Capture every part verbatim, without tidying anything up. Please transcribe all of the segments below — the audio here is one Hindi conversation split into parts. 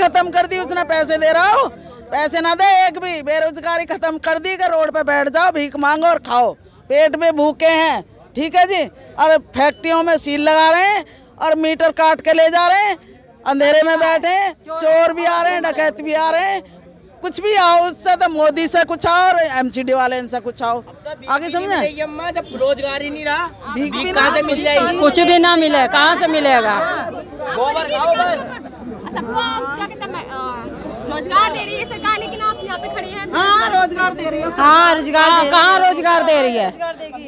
खत्म कर दी उसने, पैसे दे रहा हो, पैसे ना दे एक भी। बेरोजगारी खत्म कर दी कि रोड पे बैठ जाओ, भीख मांगो और खाओ, पेट में भूखे हैं, ठीक है जी। और फैक्ट्रियों में सील लगा रहे हैं और मीटर काट के ले जा रहे हैं, अंधेरे में बैठे हैं, चोर भी आ रहे हैं, डकैत भी आ रहे हैं। कुछ भी आओ, उससे तो मोदी से कुछ आओ और एमसीडी वाले इनसे कुछ आओ, आगे समझे। जब रोजगार ही नहीं रहा, भीख भी कहाँ से मिल जाएगी? कुछ भी ना मिले, कहाँ से मिलेगा? गोबर खाओ बस। सबको क्या कहते हैं रोजगार दे रही है सरकार, लेकिन आप यहाँ पे खड़े हैं। हाँ रोजगार दे रही है, हाँ रोजगार, कहाँ रोजगार दे रही है?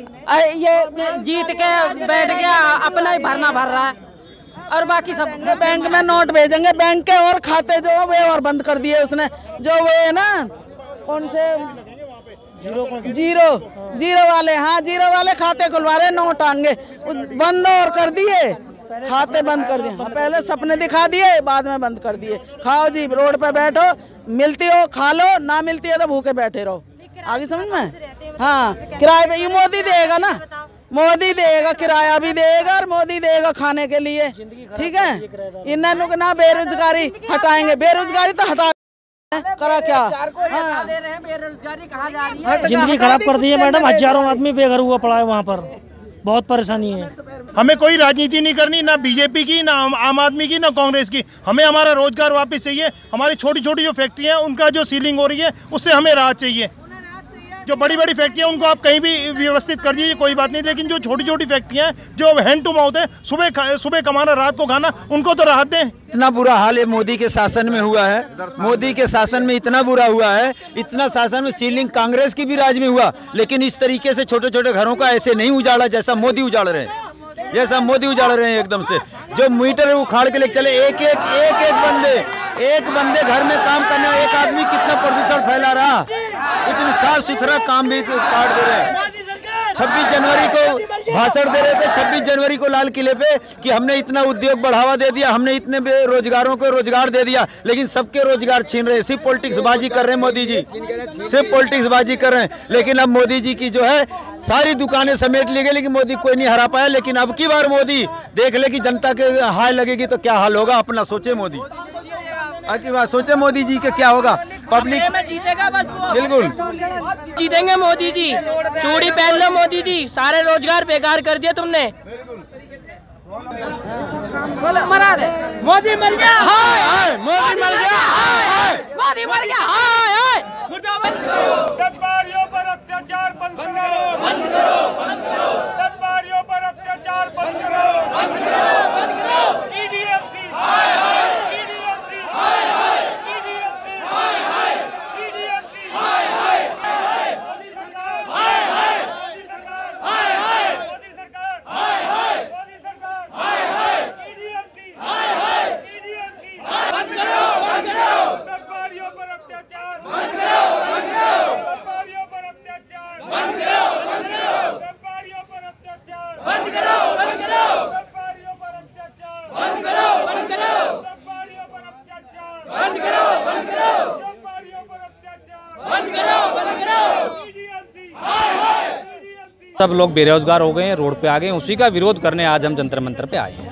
ये जीत के बैठ गया, अपना ही भरना भर रहा है और बाकी सब बैंक में नोट भेजेंगे, बैंक के और खाते जो वे और बंद कर दिए उसने, जो वे है ना कौन से जीरो जीरो जीरो वाले, हाँ जीरो वाले खाते खुलवा रहे, नोट आएंगे बंद और कर दिए, खाते बंद कर दिए। हाँ, पहले सपने दिखा दिए, बाद में बंद कर दिए। खाओ जी, रोड पे बैठो, मिलती हो खा लो, ना मिलती है तो भूखे बैठे रहो, आगे समझ में। हाँ किराए पे ये मोदी देगा ना, मोदी देगा, किराया भी देगा और मोदी देगा खाने के लिए, ठीक है। इन्हें ना बेरोजगारी हटाएंगे, बेरोजगारी तो हटा करा क्या, हाँ। जिंदगी खराब कर दी है मैडम, हजारों आदमी बेघर हुआ पड़ा है, वहाँ पर बहुत परेशानी है। हमें कोई राजनीति नहीं करनी, ना बीजेपी की, ना आम आदमी की, ना कांग्रेस की। हमें हमारा रोजगार वापस चाहिए। हमारी छोटी छोटी जो फैक्ट्रियां हैं उनका जो सीलिंग हो रही है उससे हमें राहत चाहिए। जो बड़ी बड़ी फैक्ट्रियां उनको आप कहीं भी व्यवस्थित कर दीजिए, कोई बात नहीं, लेकिन जो छोटी छोटी फैक्ट्रियां हैं जो हैंड टू माउथ है, सुबह सुबह कमाना रात को खाना, उनको तो राहत दें। इतना बुरा हाल है मोदी के शासन में हुआ है, मोदी के शासन में इतना बुरा हुआ है, इतना शासन में सीलिंग कांग्रेस की भी राज में हुआ, लेकिन इस तरीके से छोटे छोटे घरों का ऐसे नहीं उजाड़ा जैसा मोदी उजाड़ रहे हैं, जैसा मोदी उजाड़ रहे हैं एकदम से। जो मीटर उखाड़ के लेके चले, एक एक एक एक बंदे एक बंदे घर में काम करने, एक आदमी कितना प्रदूषण फैला रहा, इतनी साफ सुथरा काम भी काट दे रहे हैं। छब्बीस जनवरी को भाषण दे रहे थे, छब्बीस जनवरी को लाल किले पे, कि हमने इतना उद्योग बढ़ावा दे दिया, हमने इतने बेरोजगारों को रोजगार दे दिया, लेकिन सबके रोजगार छीन रहे हैं। सिर्फ पॉलिटिक्स बाजी कर रहे हैं मोदी जी, सिर्फ पॉलिटिक्स बाजी कर रहे हैं। लेकिन अब मोदी जी की जो है सारी दुकानें समेट ली गई, लेकिन मोदी कोई नहीं हरा पाया। लेकिन अब की बार मोदी देख ले कि जनता के हाय लगेगी तो क्या हाल होगा, अपना सोचे मोदी, की बात सोचे मोदी जी के क्या होगा। पब्लिक जीतेगा बस, बिल्कुल जीतेंगे मोदी जी। चूड़ी पहन लो मोदी जी, सारे रोजगार बेकार कर दिया तुमने। मरा दे, मोदी मर गया, हाय हाय, मोदी मर गया, हाय हाय, मोदी मर गया, हाय हाय। व्यापारियों पर अत्याचार बंद करो, बंद करो, बंद करो। व्यापारियों पर अत्याचार बंद करो, बंद करो, बंद करो। ईडीएफ की हाय हाय, ईडीएफ की हाय हाय, ईडीएफ की हाय हाय, ईडीएफ की हाय हाय, मोदी सरकार हाय हाय, मोदी सरकार हाय हाय, मोदी सरकार हाय हाय, मोदी सरकार हाय हाय, ईडीएफ की हाय हाय, ईडीएफ की बंद करो, बंद करो। व्यापारियों पर अत्याचार बंद करो, बंद करो। व्यापारियों पर अत्याचार बंद करो, बंद करो। व्यापारियों पर अत्याचार बंद करो, बंद करो। व्यापारियों पर अत्याचार बंद करो, बंद करो। व्यापारियों पर अत्याचार बंद करो, बंद करो। व्यापारियों पर अत्याचार बंद करो, बंद करो। ईडीएफ की हाय हाय, ईडीएफ की। सब लोग बेरोजगार हो गए हैं, रोड पे आ गए हैं, उसी का विरोध करने आज हम जंतर मंतर पे आए हैं।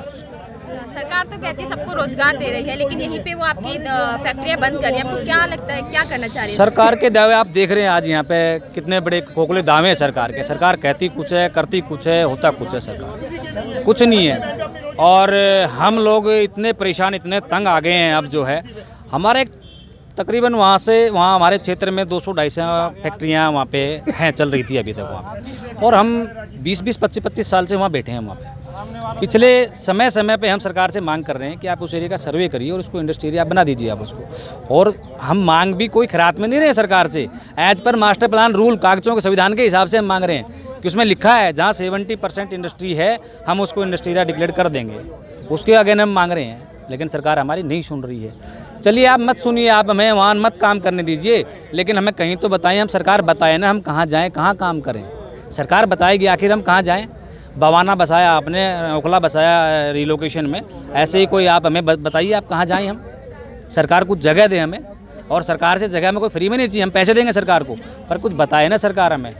सरकार तो कहती है सबको रोजगार दे रही है, लेकिन यहीं पे वो आपकी फैक्ट्रियां बंद कर रही है। आपको क्या लगता है, क्या करना चाह रही है सरकार के दावे? आप देख रहे हैं आज यहाँ पे कितने बड़े खोखले दावे हैं सरकार के। सरकार कहती कुछ है, करती कुछ है, होता कुछ है, सरकार कुछ नहीं है। और हम लोग इतने परेशान, इतने तंग आ गए हैं अब जो है। हमारे तकरीबन वहाँ से वहाँ हमारे क्षेत्र में दो सौ ढाई सौ फैक्ट्रियाँ वहाँ पे हैं, चल रही थी अभी तक वहाँ पे, और हम बीस बीस पच्चीस पच्चीस साल से वहाँ बैठे हैं वहाँ पे। पिछले समय समय पे हम सरकार से मांग कर रहे हैं कि आप उस एरिया का सर्वे करिए और उसको इंडस्ट्री एरिया बना दीजिए आप उसको। और हम मांग भी कोई खैरात में नहीं रहे हैं सरकार से, as per master plan rule कागजों के संविधान के हिसाब से हम मांग रहे हैं कि उसमें लिखा है जहाँ सेवेंटी परसेंट इंडस्ट्री है हम उसको इंडस्ट्री एरिया डिक्लेयर कर देंगे, उसके अगेन हम मांग रहे हैं। लेकिन सरकार हमारी नहीं सुन रही है। चलिए आप मत सुनिए, आप हमें वहाँ मत काम करने दीजिए, लेकिन हमें कहीं तो बताएं, हम सरकार बताए ना हम कहाँ जाएँ, कहाँ काम करें। सरकार बताएगी आखिर हम कहाँ जाएँ। बवाना बसाया आपने, ओखला बसाया रिलोकेशन में, ऐसे ही कोई आप हमें बताइए आप कहाँ जाएं। हम सरकार कुछ जगह दे हमें, और सरकार से जगह में कोई फ्री में नहीं चाहिए, हम पैसे देंगे सरकार को, पर कुछ बताए ना सरकार हमें।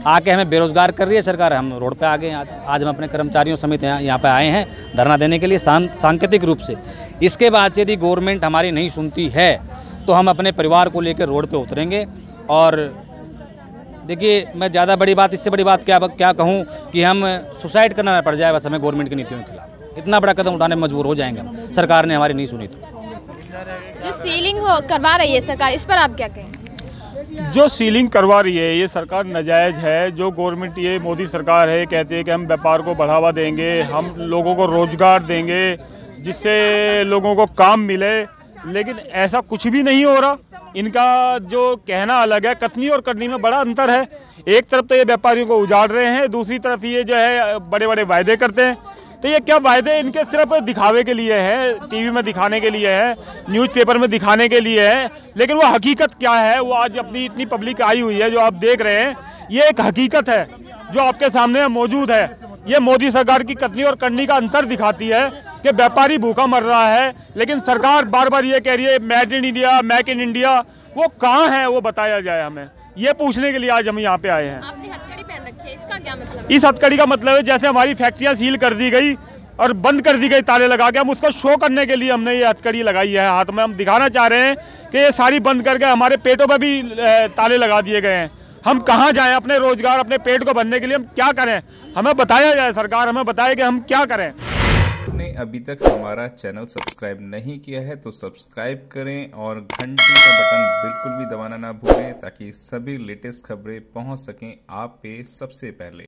आके हमें बेरोजगार कर रही है सरकार। हम रोड पे आ गए आज आज हम अपने कर्मचारियों समेत यहाँ यहाँ पे आए हैं धरना देने के लिए सांकेतिक रूप से। इसके बाद से यदि गवर्नमेंट हमारी नहीं सुनती है तो हम अपने परिवार को लेकर रोड पे उतरेंगे। और देखिए, मैं ज़्यादा बड़ी बात इससे बड़ी बात क्या क्या कहूँ कि हम सुसाइड करना ना पड़ जाए बस हमें गवर्नमेंट की नीतियों के खिलाफ। इतना बड़ा कदम उठाने में मजबूर हो जाएंगे हम, सरकार ने हमारी नहीं सुनी तो। जो सीलिंग हो करवा रही है सरकार, इस पर आप क्या कहेंगे? जो सीलिंग करवा रही है ये सरकार नाजायज़ है। जो गवर्नमेंट ये मोदी सरकार है कहती है कि हम व्यापार को बढ़ावा देंगे, हम लोगों को रोजगार देंगे जिससे लोगों को काम मिले, लेकिन ऐसा कुछ भी नहीं हो रहा। इनका जो कहना अलग है, कथनी और करनी में बड़ा अंतर है। एक तरफ तो ये व्यापारियों को उजाड़ रहे हैं, दूसरी तरफ ये जो है बड़े बड़े वायदे करते हैं। तो ये क्या वायदे इनके सिर्फ दिखावे के लिए है, टीवी में दिखाने के लिए है, न्यूज़पेपर में दिखाने के लिए है, लेकिन वो हकीकत क्या है वो आज अपनी इतनी पब्लिक आई हुई है जो आप देख रहे हैं, ये एक हकीकत है जो आपके सामने मौजूद है। ये मोदी सरकार की कथनी और करनी का अंतर दिखाती है कि व्यापारी भूखा मर रहा है, लेकिन सरकार बार बार ये कह रही है made in India, make in India. वो कहाँ है वो बताया जाए हमें, ये पूछने के लिए आज हम यहाँ पे आए हैं। आपने हथकड़ी पहन रखी है, इसका क्या मतलब? इस हथकड़ी का मतलब है जैसे हमारी फैक्ट्रियाँ सील कर दी गई और बंद कर दी गई ताले लगा के, हम उसको शो करने के लिए हमने ये हथकड़ी लगाई है हाथ में। हम दिखाना चाह रहे हैं कि ये सारी बंद करके हमारे पेटों पे भी ताले लगा दिए गए हैं। हम कहाँ जाएं अपने रोजगार, अपने पेट को भरने के लिए हम क्या करें? हमें बताया जाए, सरकार हमें बताए कि हम क्या करें। आपने अभी तक हमारा चैनल सब्सक्राइब नहीं किया है तो सब्सक्राइब करें और घंटी का बटन बिल्कुल भी दबाना ना भूलें ताकि सभी लेटेस्ट खबरें पहुंच सकें आप पे सबसे पहले।